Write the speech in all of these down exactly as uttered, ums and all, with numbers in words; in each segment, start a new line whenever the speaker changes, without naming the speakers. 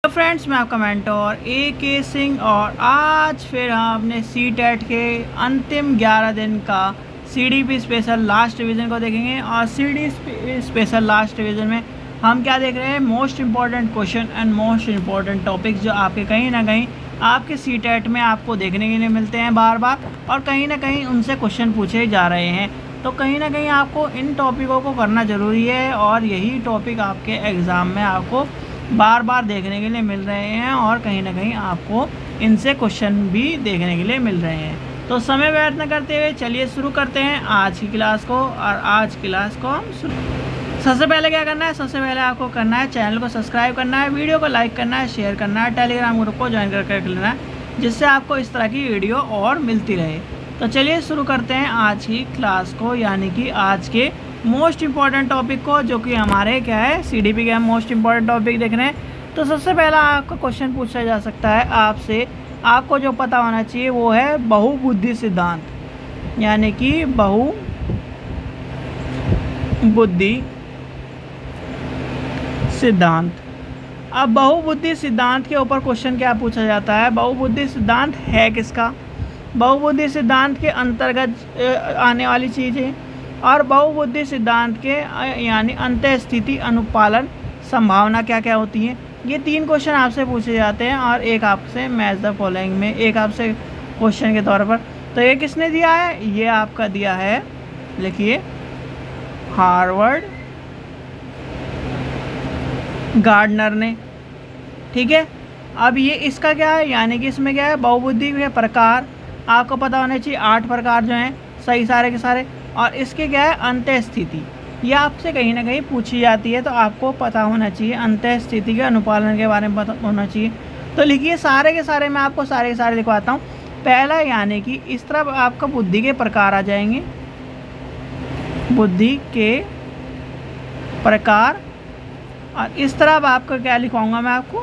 तो फ्रेंड्स, मैं आपका मेंटोर ए के सिंह और आज फिर हम अपने सी टेट के अंतिम ग्यारह दिन का C D P special last revision को देखेंगे। और C D special last revision में हम क्या देख रहे हैं, most important question and most important topics जो आपके कहीं ना कहीं आपके सी टेट में आपको देखने के लिए मिलते हैं बार बार, और कहीं ना कहीं उनसे क्वेश्चन पूछे जा रहे हैं। तो कहीं ना कहीं आपको इन टॉपिकों को करना ज़रूरी है और यही टॉपिक आपके एग्ज़ाम में आपको बार बार देखने के लिए मिल रहे हैं और कहीं ना कहीं आपको इनसे क्वेश्चन भी देखने के लिए मिल रहे हैं। तो समय व्यर्थ न करते हुए चलिए शुरू करते हैं आज की क्लास को। और आज की क्लास को हम शुरू सबसे पहले क्या करना है, सबसे पहले आपको करना है चैनल को सब्सक्राइब करना है, वीडियो को लाइक करना है, शेयर करना है, टेलीग्राम ग्रुप को ज्वाइन करके रख लेना है जिससे आपको इस तरह की वीडियो और मिलती रहे। तो चलिए शुरू करते हैं आज की क्लास को, यानी कि आज के मोस्ट इम्पॉर्टेंट टॉपिक को, जो कि हमारे क्या है सी डी पी के हम मोस्ट इम्पॉर्टेंट टॉपिक देख रहे हैं। तो सबसे पहला आपका क्वेश्चन पूछा जा सकता है आपसे, आपको जो पता होना चाहिए वो है बहुबुद्धि सिद्धांत, यानी कि बहुबुद्धि सिद्धांत। अब बहुबुद्धि सिद्धांत के ऊपर क्वेश्चन क्या पूछा जाता है, बहुबुद्धि सिद्धांत है किसका, बहुबुद्धि सिद्धांत के अंतर्गत आने वाली चीज़ें और बहुबुद्धि सिद्धांत के यानी अंतःस्थिति अनुपालन संभावना क्या क्या होती हैं, ये तीन क्वेश्चन आपसे पूछे जाते हैं। और एक आपसे मैच द फॉलोइंग में एक आपसे क्वेश्चन के तौर पर। तो ये किसने दिया है, ये आपका दिया है, लिखिए हार्वर्ड गार्डनर ने, ठीक है। अब ये इसका क्या है, यानी कि इसमें क्या है बहुबुद्धि के प्रकार आपको पता होने चाहिए, आठ प्रकार जो हैं सही सारे के सारे। और इसके क्या है अंतःस्थिति, ये आपसे कहीं ना कहीं पूछी जाती है, तो आपको पता होना चाहिए अंतःस्थिति के अनुपालन के बारे में पता होना चाहिए। तो लिखिए सारे के सारे, मैं आपको सारे के सारे लिखवाता हूँ। पहला यानी कि इस तरफ आपका बुद्धि के प्रकार आ जाएंगे, बुद्धि के प्रकार, और इस तरफ आपका क्या लिखवाऊंगा मैं आपको,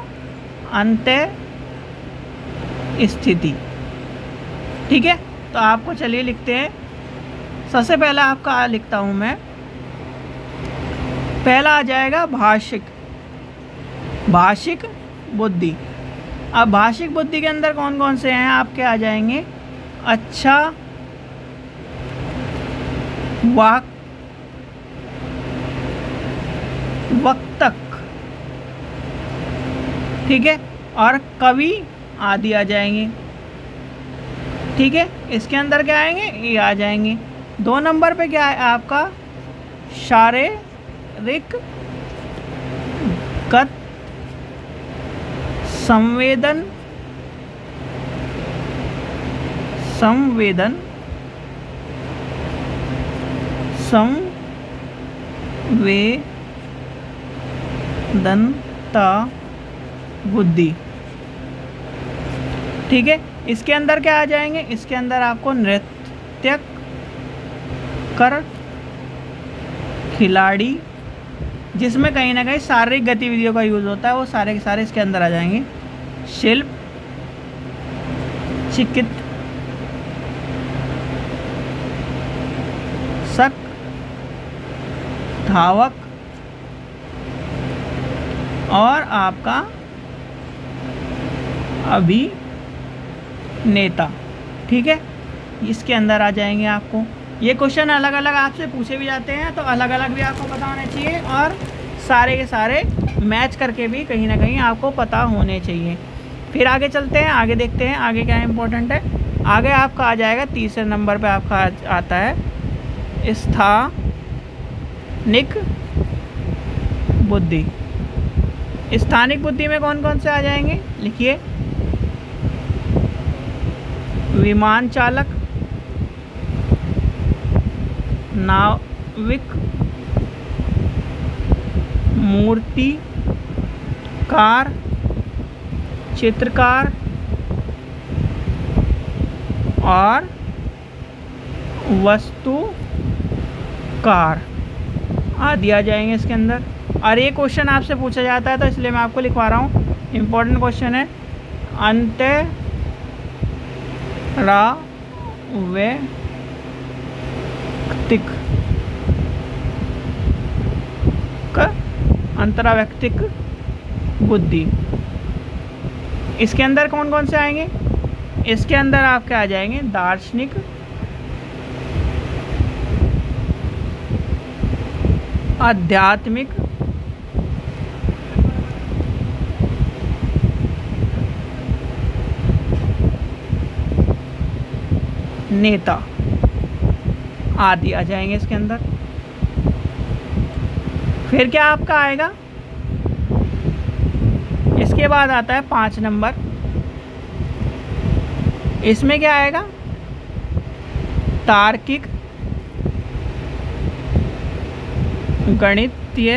अंतःस्थिति, ठीक है। तो आपको चलिए लिखते हैं। सबसे पहला आपका लिखता हूं मैं, पहला आ जाएगा भाषिक भाषिक बुद्धि। अब भाषिक बुद्धि के अंदर कौन कौन से हैं आपके आ जाएंगे, अच्छा वाक वक्तक, ठीक है, और कवि आदि आ जाएंगे, ठीक है। इसके अंदर क्या आएंगे, ये आ जाएंगे। दो नंबर पे क्या है आपका शारीरिक गत संवेदन संवेदन संवेदनता बुद्धि, ठीक है। इसके अंदर क्या आ जाएंगे, इसके अंदर आपको नृत्य कर खिलाड़ी, जिसमें कहीं ना कहीं शारीरिक गतिविधियों का यूज़ होता है, वो सारे के सारे इसके अंदर आ जाएंगे। शिल्प चिकित्सक धावक और आपका अभिनेता, ठीक है, इसके अंदर आ जाएंगे आपको। ये क्वेश्चन अलग अलग आपसे पूछे भी जाते हैं, तो अलग अलग भी आपको पता होने चाहिए और सारे के सारे मैच करके भी कहीं ना कहीं आपको पता होने चाहिए। फिर आगे चलते हैं, आगे देखते हैं आगे क्या इम्पोर्टेंट है। आगे आपका आ जाएगा तीसरे नंबर पे आपका आता है स्थानिक बुद्धि। स्थानिक बुद्धि में कौन कौन से आ जाएंगे, लिखिए विमान चालक, नाविक, मूर्तिकार, चित्रकार और वस्तुकार आदि आ जाएंगे इसके अंदर। और ये क्वेश्चन आपसे पूछा जाता है, तो इसलिए मैं आपको लिखवा रहा हूँ, इम्पोर्टेंट क्वेश्चन है। अंतरावैक्तिक अंतरावैक्तिक बुद्धि, इसके अंदर कौन कौन से आएंगे? इसके अंदर आपके आ जाएंगे दार्शनिक, आध्यात्मिक, नेता आदि आ जाएंगे इसके अंदर। फिर क्या आपका आएगा? इसके बाद आता है पाँच नंबर। इसमें क्या आएगा? तार्किक, गणितीय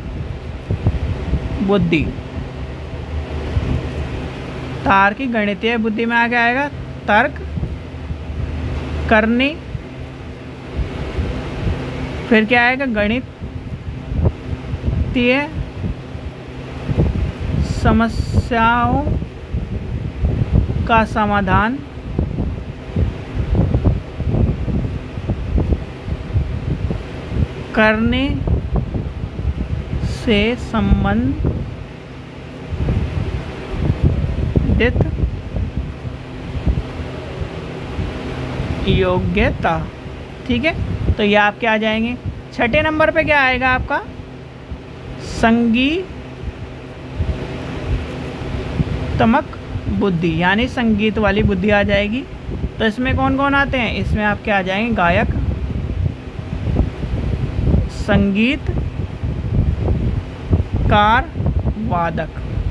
बुद्धि। तार्किक गणितीय बुद्धि में आगे आएगा तर्क करनी। फिर क्या आएगा? गणितीय समस्याओं का समाधान करने से संबंधित योग्यता। ठीक है, तो ये आपके आ जाएंगे। छठे नंबर पे क्या आएगा आपका? संगीतमक बुद्धि, यानी संगीत वाली बुद्धि आ जाएगी। तो इसमें कौन कौन आते हैं? इसमें आपके आ जाएंगे गायक, संगीत कार, वादक।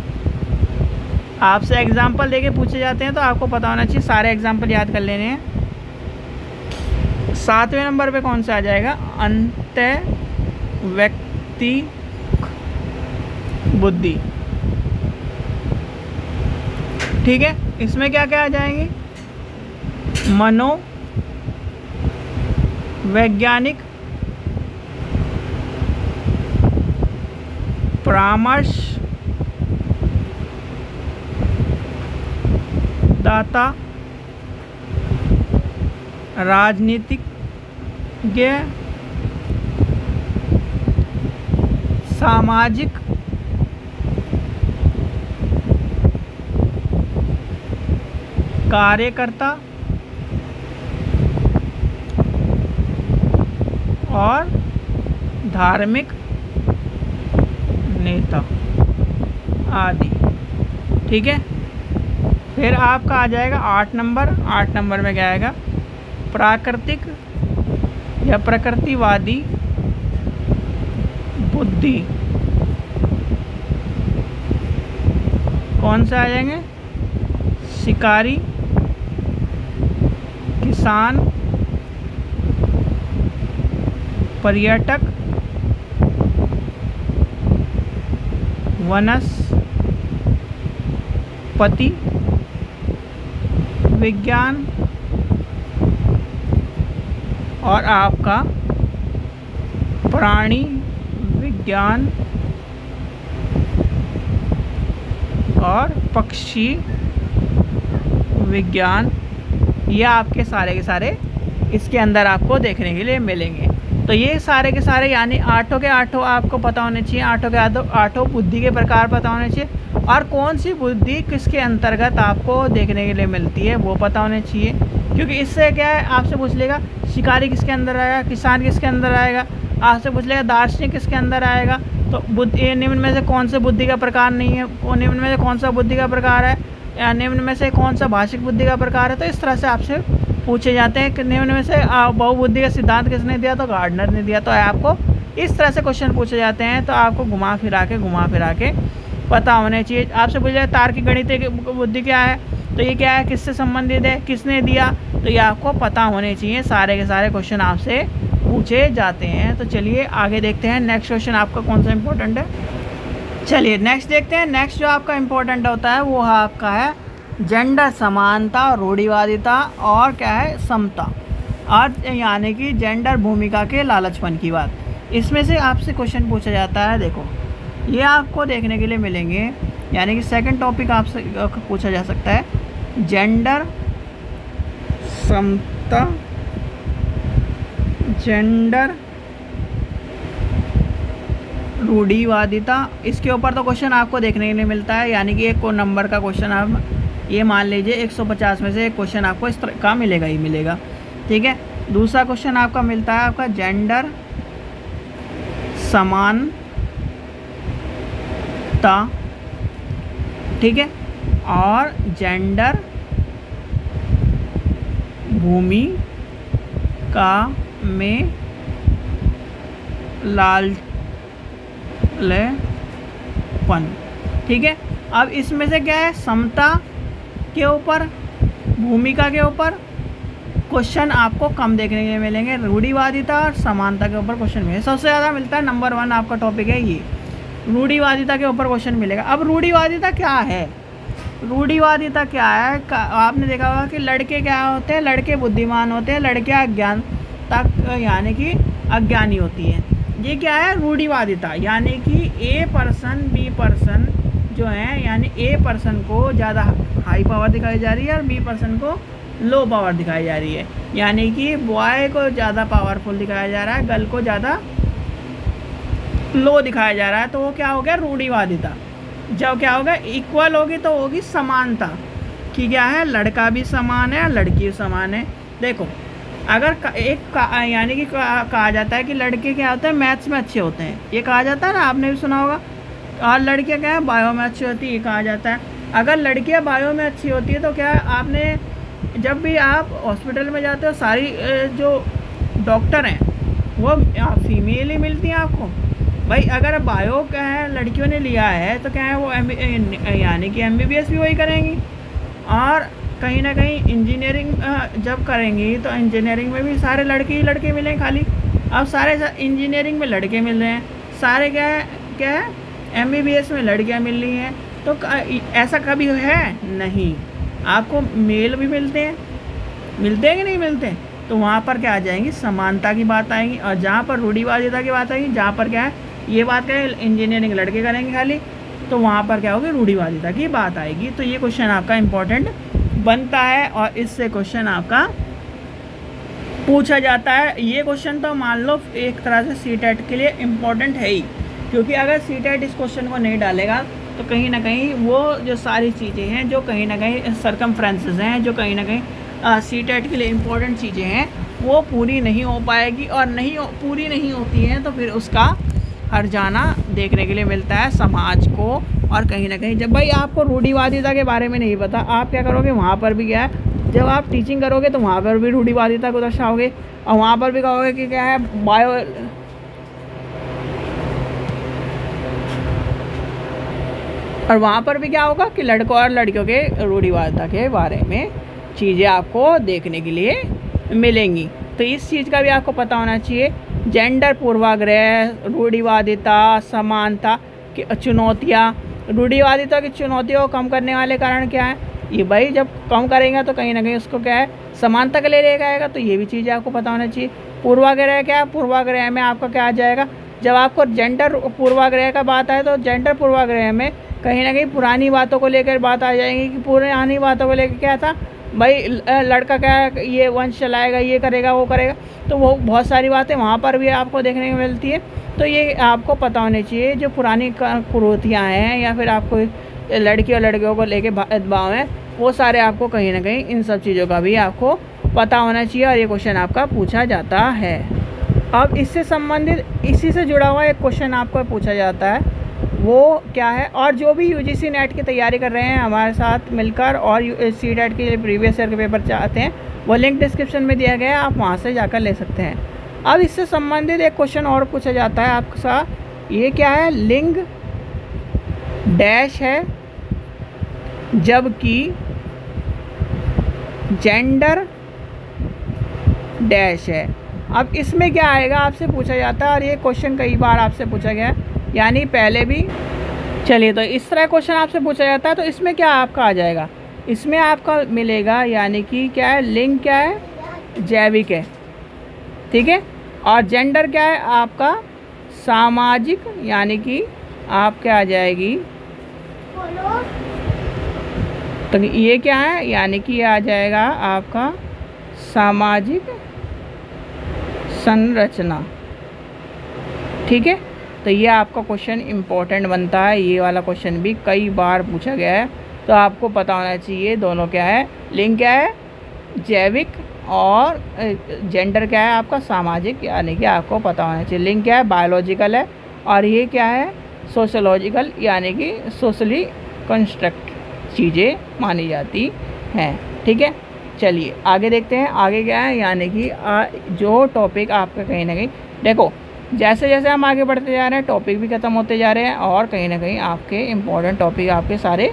आपसे एग्जाम्पल देके पूछे जाते हैं तो आपको पता होना चाहिए, सारे एग्जाम्पल याद कर लेने हैं। सातवें नंबर पे कौन सा आ जाएगा? अंतर्व्यक्ति बुद्धि। ठीक है, इसमें क्या क्या आ जाएंगे? मनोवैज्ञानिक, परामर्श दाता, राजनीतिज्ञ, सामाजिक कार्यकर्ता और धार्मिक नेता आदि। ठीक है, फिर आपका आ जाएगा आठ नंबर। आठ नंबर में क्या आएगा? प्राकृतिक या प्रकृतिवादी बुद्धि। कौन सा आ जाएंगे? शिकारी, किसान, पर्यटक, वनस्पति विज्ञान और आपका प्राणी विज्ञान और पक्षी विज्ञान। ये आपके सारे के सारे इसके अंदर आपको देखने के लिए मिलेंगे। तो ये सारे के सारे यानी आठों के आठों आपको पता होने चाहिए। आठों के आठों आठों बुद्धि के प्रकार पता होने चाहिए, और कौन सी बुद्धि किसके अंतर्गत आपको देखने के लिए मिलती है वो पता होने चाहिए। क्योंकि इससे क्या है, आपसे पूछ लेगा शिकारी किसके अंदर आएगा, किसान किसके अंदर आएगा, आपसे पूछ लेगा दार्शनिक किसके अंदर आएगा। तो बुद्धि निम्न में से कौन से बुद्धि का प्रकार नहीं है, निम्न में से कौन सा बुद्धि का प्रकार है, या निम्न में से कौन सा भाषिक बुद्धि का प्रकार है। तो इस तरह से आपसे पूछे जाते हैं कि निम्न में से बहुबुद्धि का सिद्धांत किसने दिया? तो गार्डनर ने दिया। तो आपको इस तरह से क्वेश्चन पूछे जाते हैं, तो आपको घुमा फिरा के घुमा फिरा के पता होने चाहिए। आपसे पूछा जाए तार्किक गणितीय बुद्धि क्या है, तो ये क्या है, किससे संबंधित है, किसने दिया, तो ये आपको पता होने चाहिए। सारे के सारे क्वेश्चन आपसे पूछे जाते हैं। तो चलिए आगे देखते हैं नेक्स्ट क्वेश्चन आपका कौन सा इम्पोर्टेंट है। चलिए नेक्स्ट देखते हैं। नेक्स्ट जो आपका इम्पोर्टेंट होता है वो आपका है जेंडर समानता, रूढ़िवादिता और क्या है समता, अर्थ यानी कि जेंडर भूमिका के लालचपन की बात। इसमें से आपसे क्वेश्चन पूछा जाता है। देखो ये आपको देखने के लिए मिलेंगे, यानी कि सेकंड टॉपिक आपसे पूछा जा सकता है जेंडर समता, जेंडर रूढ़िवादिता, इसके ऊपर तो क्वेश्चन आपको देखने के लिए मिलता है, यानी कि एक को नंबर का क्वेश्चन आप ये मान लीजिए एक सौ पचास में से एक क्वेश्चन आपको इस तरह का मिलेगा ही मिलेगा। ठीक है, दूसरा क्वेश्चन आपका मिलता है आपका जेंडर समानता। ठीक है, और जेंडर भूमिका में लालचपन। ठीक है, अब इसमें से क्या है, समता के ऊपर, भूमिका के ऊपर क्वेश्चन आपको कम देखने के लिए मिलेंगे, रूढ़िवादिता और समानता के ऊपर क्वेश्चन मिलेंगे। सबसे ज़्यादा मिलता है नंबर वन आपका टॉपिक है ये, रूढ़िवादिता के ऊपर क्वेश्चन मिलेगा। अब रूढ़िवादिता क्या है, रूढ़िवादिता क्या है, आपने देखा होगा कि लड़के क्या होते हैं, लड़के बुद्धिमान होते हैं, लड़कियां अज्ञान तक यानी कि अज्ञानी होती हैं। ये क्या है, रूढ़िवादिता, यानी कि ए पर्सन बी पर्सन जो है, यानी ए पर्सन को ज़्यादा हाई पावर दिखाई जा रही है और बी पर्सन को लो पावर दिखाई जा रही है, यानी कि बॉय को ज़्यादा पावरफुल दिखाया जा रहा है, गर्ल को ज़्यादा लो दिखाया जा रहा है। तो वो क्या हो गया, रूढ़िवादिता। जब क्या होगा, इक्वल होगी तो होगी समानता, कि क्या है, लड़का भी समान है लड़की भी समान है। देखो अगर एक यानी कि कहा जाता है कि लड़के क्या होते हैं, मैथ्स में अच्छे होते हैं, ये कहा जाता है ना, आपने भी सुना होगा, और लड़कियां क्या है, बायो में अच्छी होती है, ये कहा जाता है। अगर लड़कियां बायो में अच्छी होती है तो क्या है, आपने जब भी आप हॉस्पिटल में जाते हो सारी जो डॉक्टर हैं वो फीमेल ही मिलती हैं आपको। भाई अगर बायो क्या है लड़कियों ने लिया है तो क्या है, वो यानी कि एम बी बी एस भी वही करेंगी, और कहीं ना कहीं इंजीनियरिंग जब करेंगी तो इंजीनियरिंग में भी सारे लड़के ही लड़के मिलेंगे खाली। अब सारे इंजीनियरिंग में लड़के मिल रहे हैं, सारे क्या है क्या है एम बी बी एस में लड़कियां मिल रही हैं, तो ऐसा कभी है नहीं, आपको मेल भी मिलते हैं, मिलते हैं कि नहीं मिलते, तो वहाँ पर क्या आ जाएंगी, समानता की बात आएगी। और जहाँ पर रूढ़िवादिता की बात आएगी, जहाँ पर क्या है ये बात क्या है, इंजीनियरिंग लड़के करेंगे खाली, तो वहाँ पर क्या होगी, रूढ़िवादिता की बात आएगी। तो ये क्वेश्चन आपका इम्पोर्टेंट बनता है और इससे क्वेश्चन आपका पूछा जाता है। ये क्वेश्चन तो मान लो एक तरह से सी टेट के लिए इम्पोर्टेंट है ही, क्योंकि अगर सी टेट इस क्वेश्चन को नहीं डालेगा तो कहीं ना कहीं वो जो सारी चीज़ें हैं, जो कहीं ना कहीं सरकमफ्रेंसेस हैं, जो कहीं ना कहीं सी टेट के लिए इम्पोर्टेंट चीज़ें हैं, वो पूरी नहीं हो पाएगी, और नहीं हो, पूरी नहीं होती हैं तो फिर उसका हर्जाना देखने के लिए मिलता है समाज को। और कहीं ना कहीं जब भाई आपको रूढ़िवादिता के बारे में नहीं पता, आप क्या करोगे, वहाँ पर भी क्या है, जब आप टीचिंग करोगे तो वहाँ पर भी रूढ़िवादिता को दर्शाओगे, और वहाँ पर भी कहोगे कि क्या है, बायो और वहाँ पर भी क्या होगा कि लड़कों और लड़कियों के रूढ़िवादिता के बारे में चीज़ें आपको देखने के लिए मिलेंगी। तो इस चीज़ का भी आपको पता होना चाहिए, जेंडर पूर्वाग्रह, रूढ़िवादिता, समानता की चुनौतियाँ। रूढ़िवादिता की चुनौतियों को कम करने वाले कारण क्या है, ये भाई जब कम करेंगे तो कहीं ना कहीं उसको क्या है, समानता के लिए लेकर आएगा, तो ये भी चीज़ें आपको पता होना चाहिए। पूर्वाग्रह क्या है, पूर्वाग्रह में आपका क्या आ जाएगा, जब आपको जेंडर पूर्वाग्रह का बात आए तो जेंडर पूर्वाग्रह में कहीं ना कहीं पुरानी बातों को लेकर बात आ जाएगी, कि पुरानी बातों को लेकर क्या था भाई, लड़का क्या ये वंश चलाएगा, ये करेगा, वो करेगा, तो वो बहुत सारी बातें वहाँ पर भी आपको देखने को मिलती है। तो ये आपको पता होने चाहिए, जो पुरानी कुरीतियाँ हैं या फिर आपको लड़की और लड़कियों को लेके भेदभाव है, वो सारे आपको कहीं ना कहीं इन सब चीज़ों का भी आपको पता होना चाहिए, और ये क्वेश्चन आपका पूछा जाता है। अब इससे संबंधित इसी से जुड़ा हुआ एक क्वेश्चन आपको पूछा जाता है, वो क्या है, और जो भी यूजीसी नेट की तैयारी कर रहे हैं हमारे साथ मिलकर और सी टेट के प्रीवियस ईयर के पेपर चाहते हैं, वो लिंक डिस्क्रिप्शन में दिया गया है, आप वहाँ से जाकर ले सकते हैं। अब इससे संबंधित एक क्वेश्चन और पूछा जाता है आपके साथ, ये क्या है, लिंग डैश है जबकि जेंडर डैश है। अब इसमें क्या आएगा आपसे पूछा जाता है, और ये क्वेश्चन कई बार आपसे पूछा गया है, यानी पहले भी। चलिए, तो इस तरह क्वेश्चन आपसे पूछा जाता है, तो इसमें क्या आपका आ जाएगा, इसमें आपका मिलेगा यानी कि क्या है, लिंग क्या है, जैविक है, ठीक है, और जेंडर क्या है आपका, सामाजिक, यानी कि आप क्या आ जाएगी, तो ये क्या है, यानी कि आ जाएगा आपका सामाजिक संरचना, ठीक है। तो ये आपका क्वेश्चन इम्पोर्टेंट बनता है। ये वाला क्वेश्चन भी कई बार पूछा गया है, तो आपको पता होना चाहिए दोनों क्या है, लिंग क्या है जैविक, और जेंडर क्या है आपका सामाजिक, यानी कि आपको पता होना चाहिए। लिंग क्या है बायोलॉजिकल है, और ये क्या है सोशोलॉजिकल, यानी कि सोशली कंस्ट्रक्ट चीज़ें मानी जाती हैं। ठीक है, चलिए आगे देखते हैं। आगे क्या है, यानी कि जो टॉपिक आपका कहीं ना कहीं देखो, जैसे जैसे हम आगे बढ़ते जा रहे हैं टॉपिक भी ख़त्म होते जा रहे हैं, और कहीं ना कहीं आपके इम्पोर्टेंट टॉपिक आपके सारे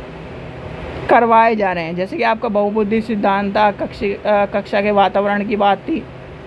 करवाए जा रहे हैं। जैसे कि आपका बहुबुद्धि सिद्धांत था, कक्षा कक्षा के वातावरण की बात थी,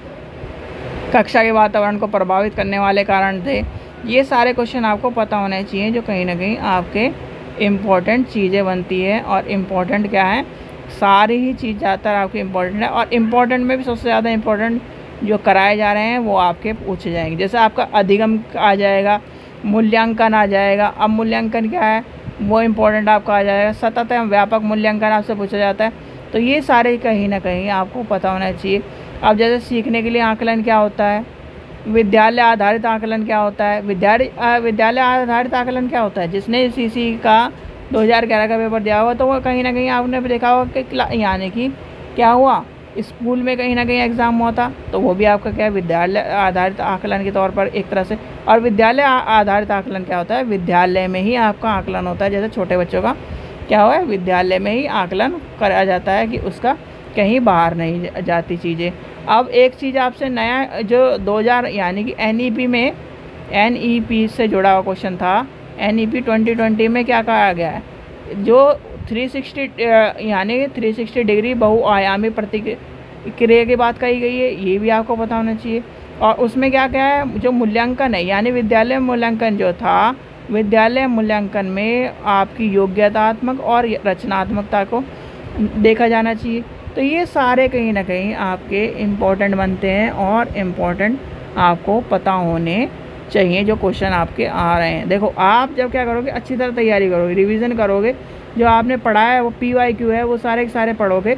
कक्षा के वातावरण को प्रभावित करने वाले कारण थे। ये सारे क्वेश्चन आपको पता होने चाहिए, जो कहीं ना कहीं आपके इम्पोर्टेंट चीज़ें बनती है। और इम्पोर्टेंट क्या है, सारी ही चीज़ ज़्यादातर आपके इम्पोर्टेंट है, और इम्पोर्टेंट में भी सबसे ज़्यादा इम्पोर्टेंट जो कराए जा रहे हैं वो आपके पूछे जाएंगे। जैसे आपका अधिगम आ जाएगा, मूल्यांकन आ जाएगा। अब मूल्यांकन क्या है वो इम्पोर्टेंट आपका आ जाएगा। सतत एवं व्यापक मूल्यांकन आपसे पूछा जाता है। तो ये सारे कहीं ना कहीं आपको पता होना चाहिए। अब जैसे सीखने के लिए आकलन क्या होता है, विद्यालय आधारित आकलन क्या होता है, विद्यालय विद्यालय आधारित आकलन क्या होता है। जिसने सी सी का दो हज़ार ग्यारह का पेपर दिया हुआ, तो वो कहीं ना कहीं आपने भी देखा होगा कि यानी कि क्या हुआ, स्कूल में कहीं ना कहीं एग्ज़ाम हुआ था, तो वो भी आपका क्या है विद्यालय आधारित आकलन के तौर पर एक तरह से। और विद्यालय आधारित आकलन क्या होता है, विद्यालय में ही आपका आकलन होता है। जैसे छोटे बच्चों का क्या हुआ है, विद्यालय में ही आकलन करा जाता है, कि उसका कहीं बाहर नहीं जाती चीज़ें। अब एक चीज़ आपसे नया जो दो हज़ार यानी कि एन ई पी में एन ई पी से जुड़ा हुआ क्वेश्चन था, N E P twenty twenty में क्या कहा गया है, जो थ्री सिक्सटी यानी थ्री सिक्सटी डिग्री बहुआयामी प्रतिक्रिया की बात कही गई है, ये भी आपको पता होना चाहिए। और उसमें क्या क्या है, जो मूल्यांकन है, यानी विद्यालय मूल्यांकन जो था, विद्यालय मूल्यांकन में आपकी योग्यतात्मक और रचनात्मकता को देखा जाना चाहिए। तो ये सारे कहीं ना कहीं आपके इम्पोर्टेंट बनते हैं, और इम्पोर्टेंट आपको पता होने चाहिए जो क्वेश्चन आपके आ रहे हैं। देखो आप जब क्या करोगे, अच्छी तरह तैयारी करोगे, रिवीजन करोगे, जो आपने पढ़ा है वो पी वाई क्यू है वो सारे के सारे पढ़ोगे,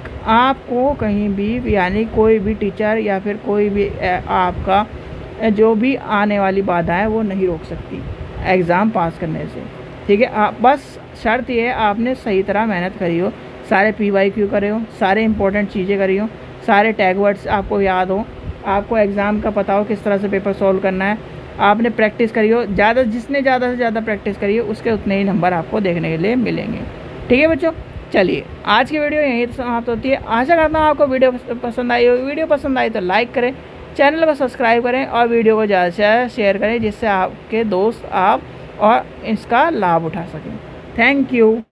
आपको कहीं भी यानी कोई भी टीचर या फिर कोई भी आपका जो भी आने वाली बाधा है वो नहीं रोक सकती एग्ज़ाम पास करने से। ठीक है, आप बस शर्त ये है आपने सही तरह मेहनत करी हो, सारे पी वाई क्यू करे हो, सारे इंपॉर्टेंट चीज़ें करी हो, सारे टैग वर्ड्स आपको याद हो, आपको एग्ज़ाम का पता हो किस तरह से पेपर सॉल्व करना है, आपने प्रैक्टिस करी हो ज़्यादा, जिसने ज़्यादा से ज़्यादा प्रैक्टिस करी हो उसके उतने ही नंबर आपको देखने के लिए मिलेंगे। ठीक है बच्चों, चलिए आज की वीडियो यहीं समाप्त होती है। आशा करता हूँ आपको वीडियो पसंद आई होगी। वीडियो पसंद आई तो लाइक करें, चैनल को सब्सक्राइब करें, और वीडियो को ज़्यादा से ज़्यादा शेयर करें, जिससे आपके दोस्त आप और इसका लाभ उठा सकें। Thank you.